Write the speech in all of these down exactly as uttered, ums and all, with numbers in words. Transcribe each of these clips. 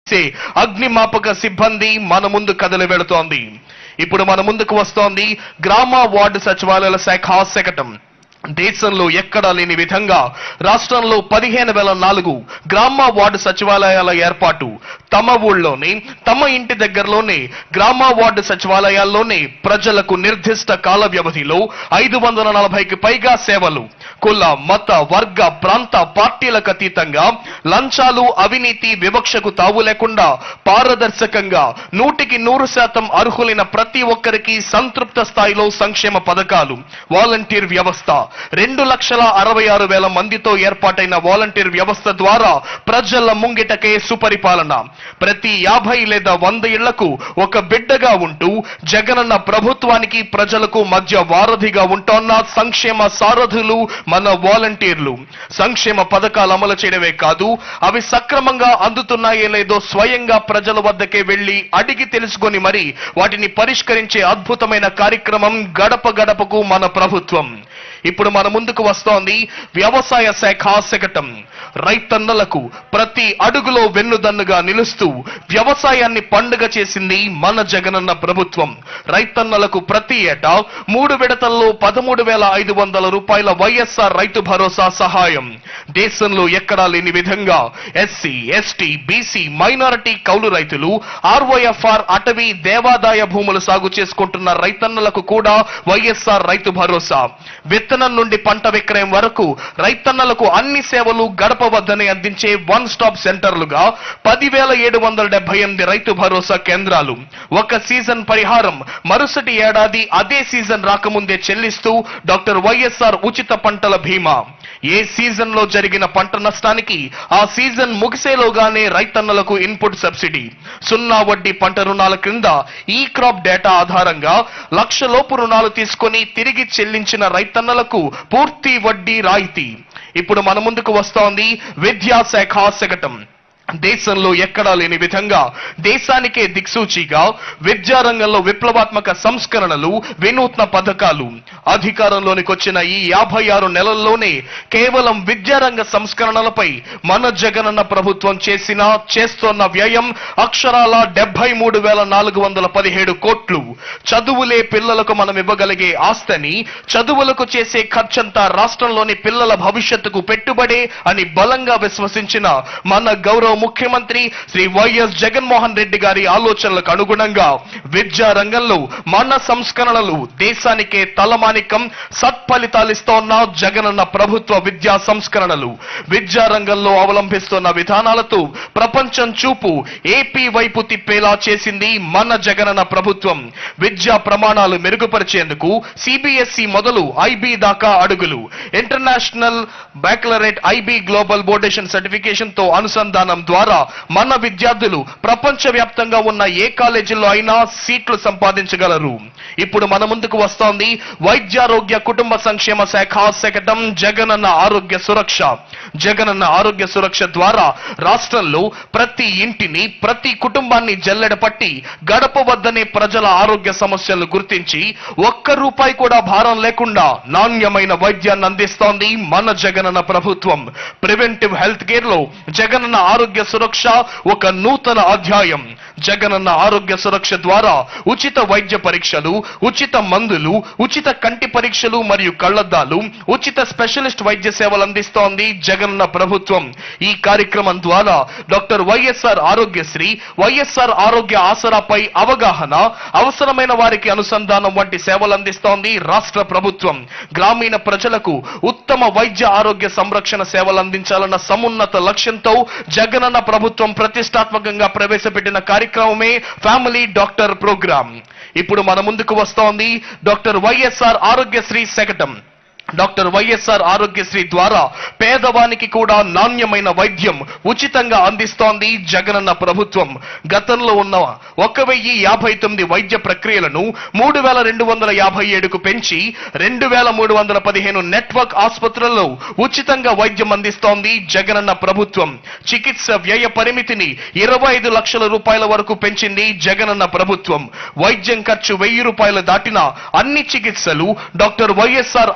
అగ్నిమాపక సిబ్బంది మన ముందు కదలి వెళుతోంది. ఇప్పుడు మన ముందుకు వస్తోంది గ్రామ వార్డు సచివాలయాల శాఖ శకటం. దేశంలో ఎక్కడా లేని విధంగా రాష్ట్రంలో పదిహేను వేల నాలుగు గ్రామ వార్డు సచివాలయాల ఏర్పాటు. తమ ఊళ్ళోనే తమ ఇంటి దగ్గరలోనే గ్రామ వార్డు సచివాలయాల్లోనే ప్రజలకు నిర్దిష్ట కాల వ్యవధిలో ఐదు వందల నలభైకి పైగా సేవలు. కుల మత వర్గ ప్రాంత పార్టీలకు అతీతంగా లంచాలు అవినీతి వివక్షకు తావు లేకుండా పారదర్శకంగా నూటికి నూరు శాతం అర్హులైన ప్రతి ఒక్కరికి సంతృప్త స్థాయిలో సంక్షేమ పథకాలు. వాలంటీర్ వ్యవస్థ రెండు లక్షల అరవై ఆరు వేల మందితో ఏర్పాటైన వాలంటీర్ వ్యవస్థ ద్వారా ప్రజల ముంగిటకే సుపరిపాలన. ప్రతి యాభై లేదా వంద ఇళ్లకు ఒక బిడ్డగా ఉంటూ జగనన్న ప్రభుత్వానికి ప్రజలకు మధ్య వారధిగా ఉంటోన్న సంక్షేమ సారథులు మన వాలంటీర్లు. సంక్షేమ పథకాలు అమలు చేయడమే కాదు, అవి సక్రమంగా అందుతున్నాయో లేదో స్వయంగా ప్రజల వద్దకే వెళ్లి అడిగి తెలుసుకొని మరి వాటిని పరిష్కరించే అద్భుతమైన కార్యక్రమం గడప గడపకు మన ప్రభుత్వం. ఇప్పుడు మన ముందుకు వస్తోంది వ్యవసాయ శాఖ శకటం. రైతన్నలకు ప్రతి అడుగులో వెన్నుదన్నుగా నిలుస్తూ వ్యవసాయాన్ని పండుగ చేసింది మన జగనన్న ప్రభుత్వం. రైతన్నలకు ప్రతి ఏటా మూడు విడతల్లో పదమూడు వేల ఐదు వందల రూపాయల వైఎస్ఆర్ రైతు భరోసా సహాయం. దేశంలో ఎక్కడా లేని విధంగా ఎస్సీ ఎస్టీ బీసీ మైనారిటీ కౌలు రైతులు ఆర్ఓఎఫ్ఆర్ అటవీ దేవాదాయ భూములు సాగు చేసుకుంటున్న రైతన్నలకు కూడా వైఎస్ఆర్ రైతు భరోసా. విత్తనం నుండి పంట విక్రయం వరకు రైతన్నలకు అన్ని సేవలు గడప వద్దనే అందించే వన్ స్టాప్ సెంటర్లుగా పదివేల ఏడు వందల డెబ్బై ఎనిమిది రైతు భరోసా కేంద్రాలు. ఒక సీజన్ పరిహారం మరుసటి ఏడాది అదే సీజన్ రాకముందే చెల్లిస్తూ డాక్టర్ వైఎస్ఆర్ ఉచిత పంటల బీమా. ఏ సీజన్ లో జరిగిన పంట నష్టానికి ఆ సీజన్ ముగిసేలోగానే రైతన్నలకు ఇన్పుట్ సబ్సిడీ. సున్నా వడ్డీ పంట రుణాల క్రింద ఈ క్రాప్ డేటా ఆధారంగా లక్షలోపు రుణాలు తీసుకొని తిరిగి చెల్లించిన రైతన్నలకు పూర్తి వడ్డీ రాయితీ. ఇప్పుడు మన ముందుకు వస్తోంది విద్యాశాఖ శకటం. దేశంలో ఎక్కడా లేని విధంగా దేశానికే దిక్సూచిగా విద్యారంగంలో విప్లవాత్మక సంస్కరణలు వినూత్న పథకాలు. అధికారంలోనికి వచ్చిన ఈ యాభై ఆరు నెలల్లోనే కేవలం విద్యారంగ సంస్కరణలపై మన జగనన్న ప్రభుత్వం చేసిన చేస్తోన్న వ్యయం అక్షరాల డెబ్బై మూడు వేల నాలుగు వందల పదిహేడు కోట్లు. చదువులే పిల్లలకు మనం ఇవ్వగలిగే ఆస్తిని చదువులకు చేసే ఖర్చంతా రాష్ట్రంలోని పిల్లల భవిష్యత్తుకు పెట్టుబడే అని బలంగా విశ్వసించిన మన గౌరవ ముఖ్యమంత్రి శ్రీ వైఎస్ జగన్మోహన్ రెడ్డి గారి ఆలోచనలకు అనుగుణంగా విద్యా రంగంలో మన సంస్కరణలు దేశానికే తలమానికం సత్ఫలితాలిస్తోన్న జగనన్న ప్రభుత్వ విద్యా సంస్కరణలు. విద్యా రంగంలో అవలంబిస్తున్న విధానాలతో ప్రపంచం చూపు ఏపీ వైపు తిప్పేలా చేసింది మన జగనన్న ప్రభుత్వం. విద్యా ప్రమాణాలు మెరుగుపరిచేందుకు సిబిఎస్ఈ మొదలు ఐబీ దాకా అడుగులు. ఇంటర్నేషనల్ బ్యాక్లరేట్ ఐబీ గ్లోబల్ బోర్డేషన్ సర్టిఫికేషన్ తో అనుసంధానం ద్వారా మన విద్యార్థులు ప్రపంచ వ్యాప్తంగా ఉన్న ఏ కాలేజీల్లో అయినా సీట్లు సంపాదించగలరు. ఇప్పుడు మన ముందుకు వస్తోంది వైద్యారోగ్య కుటుంబ సంక్షేమ శాఖ శకటం జగనన్న ఆరోగ్య సురక్ష. జగనన్న ఆరోగ్య సురక్ష ద్వారా రాష్ట్రంలో ప్రతి ఇంటిని ప్రతి కుటుంబాన్ని జల్లెడ పట్టి గడప వద్దనే ప్రజల ఆరోగ్య సమస్యలను గుర్తించి ఒక్క రూపాయి కూడా భారం లేకుండా నాణ్యమైన వైద్యాన్ని అందిస్తోంది మన జగనన్న ప్రభుత్వం. ప్రివెంటివ్ హెల్త్ కేర్ లో జగనన్న ఆరోగ్య సురక్ష ఒక నూతన అధ్యాయం. జగనన్న ఆరోగ్య సురక్ష ద్వారా ఉచిత వైద్య పరీక్షలు, ఉచిత మందులు, ఉచిత కంటి పరీక్షలు మరియు కళ్లద్దాలు, ఉచిత స్పెషలిస్ట్ వైద్య సేవలు అందిస్తోంది జగనన్న ప్రభుత్వం. ఈ కార్యక్రమం ద్వారా డాక్టర్ వైఎస్ఆర్ ఆరోగ్యశ్రీ, వైఎస్ఆర్ ఆరోగ్య ఆసరాపై అవగాహన, అవసరమైన వారికి అనుసంధానం వంటి సేవలు అందిస్తోంది రాష్ట్ర ప్రభుత్వం. గ్రామీణ ప్రజలకు ఉత్తమ వైద్య ఆరోగ్య సంరక్షణ సేవలు అందించాలన్న సమున్నత లక్ష్యంతో జగనన్న ప్రభుత్వం ప్రతిష్టాత్మకంగా ప్రవేశపెట్టిన కార్యక్రమమే ఫ్యామిలీ డాక్టర్ ప్రోగ్రామ్. ఇప్పుడు మన ముందుకు వస్తోంది డాక్టర్ వైఎస్ఆర్ ఆరోగ్యశ్రీ శకటం. డాక్టర్ వైఎస్ఆర్ ఆరోగ్యశ్రీ ద్వారా పేదవానికి కూడా నాణ్యమైన వైద్యం ఉచితంగా అందిస్తోంది జగనన్న ప్రభుత్వం. గతంలో ఉన్న ఒక వెయ్యి యాభై తొమ్మిది వైద్య ప్రక్రియలను మూడు వేల రెండు వందల యాభై ఏడుకు పెంచి రెండు వేల మూడు వందల పదిహేను నెట్వర్క్ ఆసుపత్రుల్లో ఉచితంగా వైద్యం అందిస్తోంది జగనన్న ప్రభుత్వం. చికిత్స వ్యయ పరిమితిని ఇరవై ఐదు లక్షల రూపాయల వరకు పెంచింది జగనన్న ప్రభుత్వం. వైద్యం ఖర్చు వెయ్యి రూపాయలు దాటిన అన్ని చికిత్సలు డాక్టర్ వైఎస్ఆర్ ఆరోగ్య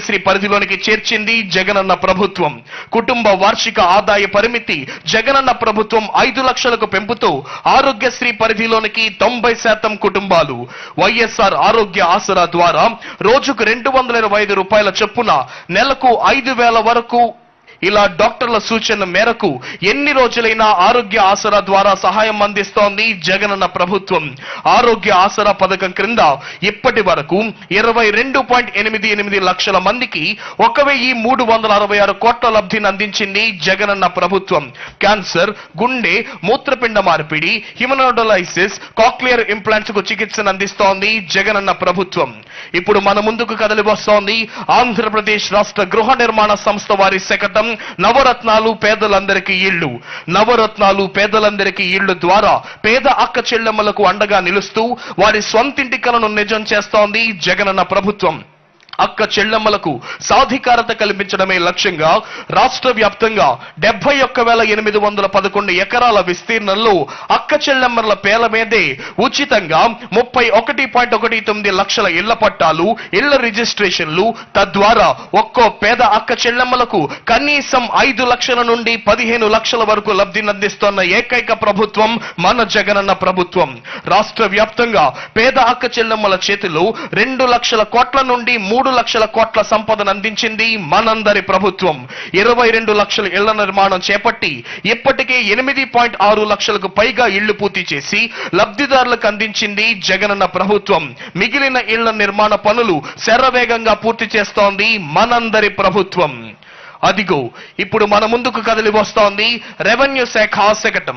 ఆరోగ్యశ్రీ పరిధిలోనికి చేర్చింది జగనన్న ప్రభుత్వం. కుటుంబ వార్షిక ఆదాయ పరిమితి జగనన్న ప్రభుత్వం ఐదు లక్షలకు పెంపుతూ ఆరోగ్యశ్రీ పరిధిలోనికి తొంభై శాతం కుటుంబాలు వైఎస్ఆర్ ఆరోగ్య ఆసరా ద్వారా రోజుకు రెండు వందల ఇరవై ఐదు రూపాయల చొప్పున నెలకు ఐదు వేల వరకు ఇలా డాక్టర్ల సూచన మేరకు ఎన్ని రోజులైనా ఆరోగ్య ఆసరా ద్వారా సహాయం అందిస్తోంది జగనన్న ప్రభుత్వం. ఆరోగ్య ఆసరా పథకం క్రింద ఇప్పటి వరకు ఇరవై రెండు పాయింట్ ఎనిమిది ఎనిమిది లక్షల మందికి ఒక వెయ్యి మూడు వందల అరవై ఆరు కోట్ల లబ్ధిని అందించింది జగనన్న ప్రభుత్వం. క్యాన్సర్, గుండె, మూత్రపిండ మార్పిడి, హిమనోడలైసిస్, కాక్లియర్ ఇంప్లాంట్స్ కు చికిత్సను అందిస్తోంది జగనన్న ప్రభుత్వం. ఇప్పుడు మన ముందుకు కదలి వస్తోంది ఆంధ్రప్రదేశ్ రాష్ట్ర గృహ నిర్మాణ సంస్థ వారి శకటం నవరత్నాలు పేదలందరికీ ఇళ్లు. నవరత్నాలు పేదలందరికీ ఇళ్లు ద్వారా పేద అక్క చెల్లెమ్మలకు అండగా నిలుస్తూ వారి స్వంతింటి కలను నిజం చేస్తోంది జగనన్న ప్రభుత్వం. అక్క చెల్లెమ్మలకు సాధికారత కల్పించడమే లక్ష్యంగా రాష్ట్ర వ్యాప్తంగా డెబ్బై ఒక్క వేల ఎనిమిది వందల పదకొండు ఎకరాల విస్తీర్ణంలో అక్క చెల్లెమ్మల పేర్ల మీదే ఉచితంగా ముప్పై ఒకటి పాయింట్ ఒకటి తొమ్మిది లక్షల ఇళ్ల పట్టాలు, ఇళ్ల రిజిస్ట్రేషన్లు, తద్వారా ఒక్కో పేద అక్క చెల్లెమ్మలకు కనీసం ఐదు లక్షల నుండి పదిహేను లక్షల వరకు లబ్ధిని అందిస్తోన్న ఏకైక ప్రభుత్వం మన జగనన్న ప్రభుత్వం. రాష్ట్ర వ్యాప్తంగా పేద అక్క చెల్లెమ్మల చేతిలో రెండు లక్షల కోట్ల నుండి మూడు లక్షల కోట్ల సంపదను అందించింది మనందరి ప్రభుత్వం. ఇరవై రెండు లక్షల ఇళ్ల నిర్మాణం చేపట్టి ఇప్పటికే ఎనిమిది పాయింట్ ఆరు లక్షలకు పైగా ఇళ్లు పూర్తి చేసి లబ్ధిదారులకు అందించింది జగనన్న ప్రభుత్వం. మిగిలిన ఇళ్ల నిర్మాణ పనులు శరవేగంగా పూర్తి చేస్తోంది మనందరి ప్రభుత్వం. అదిగో ఇప్పుడు మన ముందుకు కదిలి వస్తోంది రెవెన్యూ శాఖ శకటం.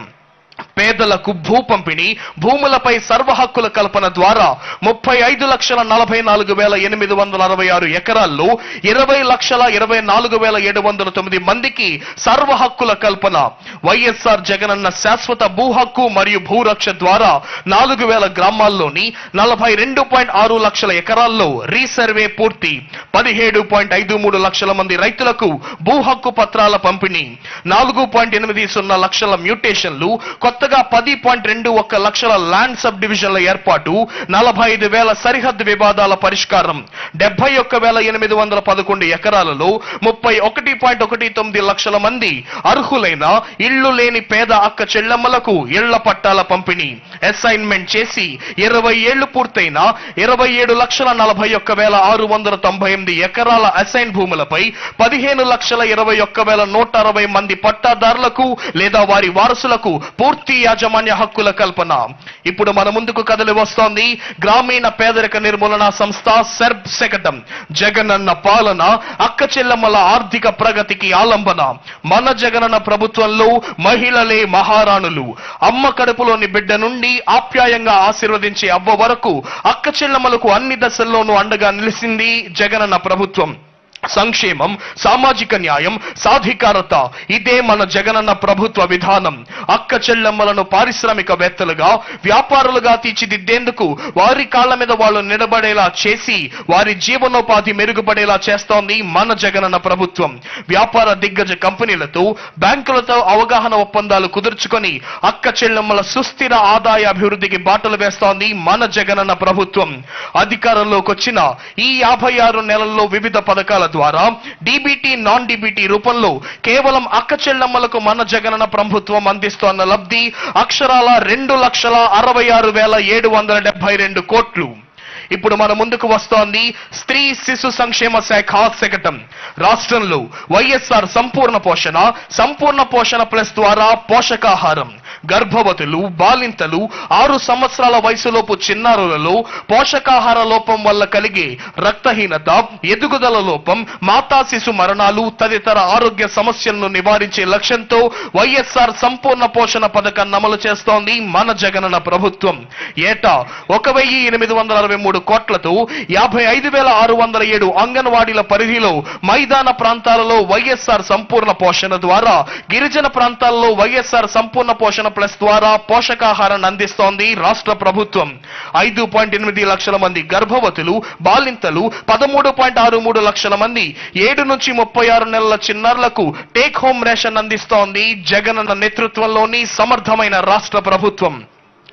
పేదలకు భూ పంపిణీ, భూములపై సర్వ హక్కుల కల్పన ద్వారా ముప్పై ఐదు లక్షల నలభై నాలుగు వేల ఎనిమిది వందల అరవై ఆరు ఎకరాల్లో ఇరవై లక్షల ఇరవై నాలుగు వేల ఏడు వందల తొమ్మిది మందికి సర్వ హక్కుల కల్పన. వైఎస్ఆర్ జగనన్న శాశ్వత భూ హక్కు మరియు భూరక్ష ద్వారా నాలుగు వేల గ్రామాల్లోని నలభై రెండు పాయింట్ ఆరు లక్షల ఎకరాల్లో రీసర్వే పూర్తి. పదిహేడు పాయింట్ ఐదు మూడు లక్షల మంది రైతులకు భూ హక్కు పత్రాల పంపిణీ. నాలుగు పాయింట్ ఎనిమిది సున్నా లక్షల మ్యూటేషన్లు, కొత్తగా పది పాయింట్ రెండు ఒక్క లక్షల ల్యాండ్ సబ్ డివిజన్ల ఏర్పాటు, నలభై ఐదు వేల సరిహద్దు వివాదాల పరిష్కారం. డెబ్బై ఒక్క వేల ఎనిమిది వందల పదకొండు ఎకరాలలో ముప్పై ఒకటి పాయింట్ ఒకటి తొమ్మిది లక్షల మంది అర్హులైన ఇళ్లు లేని పేద అక్క చెల్లెమ్మలకు ఇళ్ల పట్టాల పంపిణీ. అసైన్మెంట్ చేసి ఇరవై ఏళ్లు పూర్తయిన ఇరవై ఏడు లక్షల నలభై ఒక్క వేల ఆరు వందల తొంభై ఎనిమిది ఎకరాల అసైన్ భూములపై పదిహేను లక్షల ఇరవై ఒక్క వేల నూట అరవై మంది పట్టాదారులకు లేదా వారి వారసులకు పూర్తి యాజమాన్య హక్కుల కల్పన. ఇప్పుడు మన ముందుకు కదలి వస్తోంది గ్రామీణ పేదరిక నిర్మూలన సంస్థ సెర్బ్ శకటం. జగనన్న పాలన అక్క చెల్లెమ్మల ఆర్థిక ప్రగతికి ఆలంబన. మన జగనన్న ప్రభుత్వంలో మహిళలే మహారాణులు. అమ్మ కడుపులోని బిడ్డ నుండి ఆప్యాయంగా ఆశీర్వదించే అవ్వ వరకు అక్క చెల్లెమ్మలకు అన్ని దశల్లోనూ అండగా నిలిచింది జగనన్న ప్రభుత్వం. సంక్షేమం, సామాజిక న్యాయం, సాధికారత ఇదే మన జగనన్న ప్రభుత్వ విధానం. అక్క చెల్లెమ్మలను పారిశ్రామికవేత్తలుగా, వ్యాపారులుగా తీర్చిదిద్దేందుకు వారి కాళ్ల మీద వాళ్ళు నిలబడేలా చేసి వారి జీవనోపాధి మెరుగుపడేలా చేస్తోంది మన జగనన్న ప్రభుత్వం. వ్యాపార దిగ్గజ కంపెనీలతో, బ్యాంకులతో అవగాహన ఒప్పందాలు కుదుర్చుకొని అక్క చెల్లెమ్మల సుస్థిర ఆదాయ అభివృద్ధికి బాటలు వేస్తోంది మన జగనన్న ప్రభుత్వం. అధికారంలోకి వచ్చిన ఈ యాభై ఆరు నెలల్లో వివిధ పథకాల ద్వారా డీబీటీ, నాన్ డీబీటీ రూపంలో కేవలం అక్క చెల్లెమ్మలకు మన జగనన్న ప్రభుత్వం అందిస్తోన్న లబ్ధి అక్షరాల రెండు లక్షల అరవై ఆరు వేల ఏడు వందల డెబ్బై రెండు కోట్లు. ఇప్పుడు మన ముందుకు వస్తోంది స్త్రీ శిశు సంక్షేమ శాఖ శకటం. రాష్ట్రంలో వైఎస్ఆర్ సంపూర్ణ పోషణ, సంపూర్ణ పోషణ ప్లస్ ద్వారా పోషకాహారం. గర్భవతులు, బాలింతలు, ఆరు సంవత్సరాల వయసులోపు చిన్నారులలో పోషకాహార లోపం వల్ల కలిగే రక్తహీనత, ఎదుగుదల లోపం, మాతా శిశు మరణాలు తదితర ఆరోగ్య సమస్యలను నివారించే లక్ష్యంతో వైఎస్ఆర్ సంపూర్ణ పోషణ పథకాన్ని అమలు చేస్తోంది మన జగనన్న ప్రభుత్వం. ఏటా ఒక వెయ్యి ఎనిమిది వందల అరవై మూడు కోట్లతో యాభై ఐదు వేల ఆరు వందల ఏడు అంగన్వాడీల పరిధిలో మైదాన ప్రాంతాలలో వైఎస్ఆర్ సంపూర్ణ పోషణ ద్వారా, గిరిజన ప్రాంతాల్లో వైఎస్ఆర్ సంపూర్ణ పోషణ ప్లస్ ద్వారా పోషకాహారాన్ని అందిస్తోంది రాష్ట్ర ప్రభుత్వం. ఐదు పాయింట్ ఎనిమిది లక్షల మంది గర్భవతులు, బాలింతలు, పదమూడు పాయింట్ ఆరు మూడు లక్షల మంది ఏడు నుంచి ముప్పై ఆరు నెలల చిన్నారులకు టేక్ హోమ్ రేషన్ అందిస్తోంది జగనన్న నేతృత్వంలోని సమర్థమైన రాష్ట్ర ప్రభుత్వం.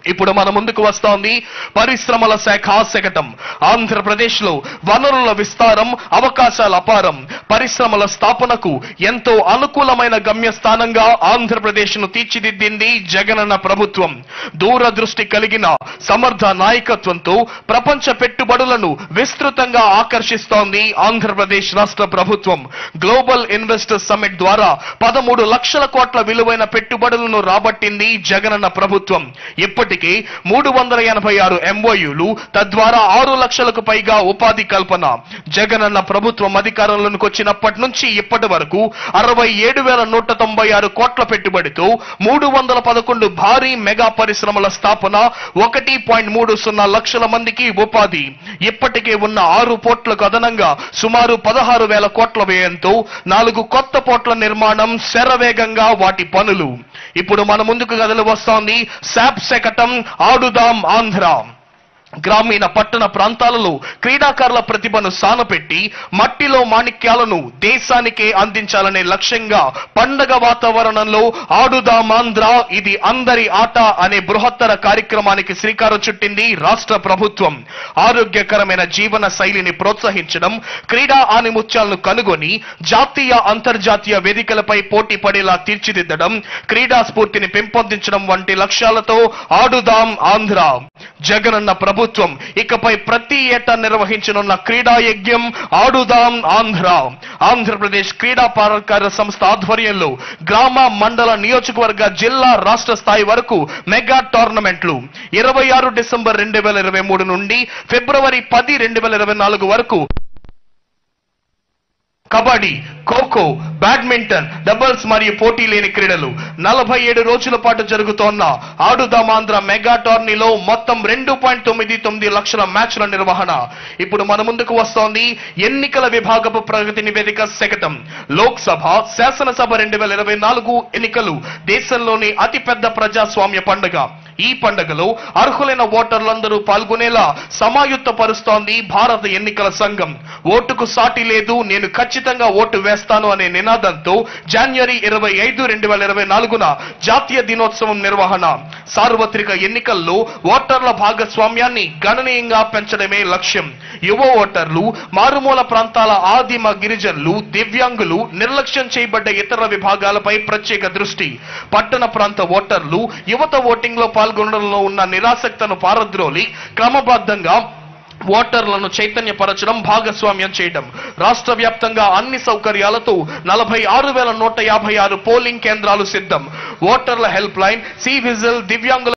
ఇప్పుడు మన ముందుకు వస్తోంది పరిశ్రమల శాఖ శకటం. ఆంధ్రప్రదేశ్ లో వనరుల విస్తారం, అవకాశాల అపారం. పరిశ్రమల స్థాపనకు ఎంతో అనుకూలమైన గమ్యస్థానంగా ఆంధ్రప్రదేశ్ ను తీర్చిదిద్దింది జగనన్న ప్రభుత్వం. దూరదృష్టి కలిగిన సమర్థ నాయకత్వంతో ప్రపంచ పెట్టుబడులను విస్తృతంగా ఆకర్షిస్తోంది ఆంధ్రప్రదేశ్ రాష్ట్ర ప్రభుత్వం. గ్లోబల్ ఇన్వెస్టర్స్ సమ్మిట్ ద్వారా పదమూడు లక్షల కోట్ల విలువైన పెట్టుబడులను రాబట్టింది జగనన్న ప్రభుత్వం. ఇప్పటి మూడు వందల ఎనభై ఆరు ఎంఓయూలు, తద్వారా ఆరు లక్షలకు పైగా ఉపాధి కల్పన. జగనన్న ప్రభుత్వం అధికారంలోకి వచ్చినప్పటి నుంచి ఇప్పటి వరకు అరవై ఏడు వేల నూట తొంభై ఆరు కోట్ల పెట్టుబడితో మూడు వందల పదకొండు భారీ మెగా పరిశ్రమల స్థాపన, ఒకటి పాయింట్ మూడు సున్నా లక్షల మందికి ఉపాధి. ఇప్పటికే ఉన్న ఆరు పోర్ట్లకు అదనంగా సుమారు పదహారు వేల కోట్ల వ్యయంతో నాలుగు కొత్త పోర్ట్ల నిర్మాణం శరవేగంగా వాటి పనులు. ఇప్పుడు మన ముందుకు కదలి వస్తోంది శాప్ శకటం ఆడుదాం ఆంధ్ర. గ్రామీణ పట్టణ ప్రాంతాలలో క్రీడాకారుల ప్రతిభను సానపెట్టి మట్టిలో మాణిక్యాలను దేశానికే అందించాలనే లక్ష్యంగా పండగ వాతావరణంలో ఆడుదాం ఆంధ్ర, ఇది అందరి ఆట అనే బృహత్తర కార్యక్రమానికి శ్రీకారం చుట్టింది రాష్ట్ర ప్రభుత్వం. ఆరోగ్యకరమైన జీవన శైలిని ప్రోత్సహించడం, క్రీడా ఆనిముత్యాలను కనుగొని జాతీయ అంతర్జాతీయ వేదికలపై పోటీ పడేలా తీర్చిదిద్దడం, క్రీడా స్ఫూర్తిని పెంపొందించడం వంటి లక్ష్యాలతో ఆడుదాం ఆంధ్ర. జగనన్న ప్రభుత్వం ఇకపై ప్రతి ఏటా నిర్వహించనున్న క్రీడా యజ్ఞం ఆడుదాం ఆంధ్ర. ఆంధ్రప్రదేశ్ క్రీడా ప్రాధికార సంస్థ ఆధ్వర్యంలో గ్రామ, మండల, నియోజకవర్గ, జిల్లా, రాష్ట్ర స్థాయి వరకు మెగా టోర్నమెంట్లు ఇరవై ఆరు డిసెంబర్ రెండు వేల ఇరవై మూడు నుండి ఫిబ్రవరి పది రెండు వేల ఇరవై నాలుగు వరకు కబడ్డీ, ఖోఖో, బ్యాడ్మింటన్, డబుల్స్ మరియు పోటీ లేని క్రీడలు నలభై ఏడు రోజుల పాటు జరుగుతోన్న ఆడుదాం ఆంధ్ర మెగా టోర్నీలో మొత్తం రెండు పాయింట్ తొమ్మిది తొమ్మిది లక్షల మ్యాచ్ల నిర్వహణ. ఇప్పుడు మన ముందుకు వస్తోంది ఎన్నికల విభాగపు ప్రగతి నివేదిక శకటం. లోక్సభ, శాసనసభ రెండు వేల ఇరవై నాలుగు ఎన్నికలు దేశంలోని అతిపెద్ద ప్రజాస్వామ్య పండుగ. ఈ పండుగలో అర్హులైన ఓటర్లందరూ పాల్గొనేలా సమాయుత్త పరుస్తోంది భారత ఎన్నికల సంఘం. ఓటుకు సాటి లేదు, నేను ఖచ్చితంగా ఓటు వేస్తాను అనే నినాదంతో జనవరి ఇరవై ఐదు రెండు వేల ఇరవై నాలుగున జాతీయ దినోత్సవం నిర్వహణ. సార్వత్రిక ఎన్నికల్లో ఓటర్ల భాగస్వామ్యాన్ని గణనీయంగా పెంచడమే లక్ష్యం. యువ ఓటర్లు, మారుమూల ప్రాంతాల ఆదిమ గిరిజనులు, దివ్యాంగులు, నిర్లక్ష్యం చేయబడ్డ ఇతర విభాగాలపై ప్రత్యేక దృష్టి. పట్టణ ప్రాంత ఓటర్లు, యువత ఓటింగ్ లో పాల్గొనడంలో ఉన్న నిరాసక్తను పారద్రోలి క్రమబద్ధంగా ఓటర్లను చైతన్యపరచడం, భాగస్వామ్యం చేయడం. రాష్ట్ర వ్యాప్తంగా అన్ని సౌకర్యాలతో నలభై ఆరు వేల నూట యాభై ఆరు పోలింగ్ కేంద్రాలు సిద్ధం. ఓటర్ల హెల్ప్ లైన్, సి విజిల్, దివ్యాంగుల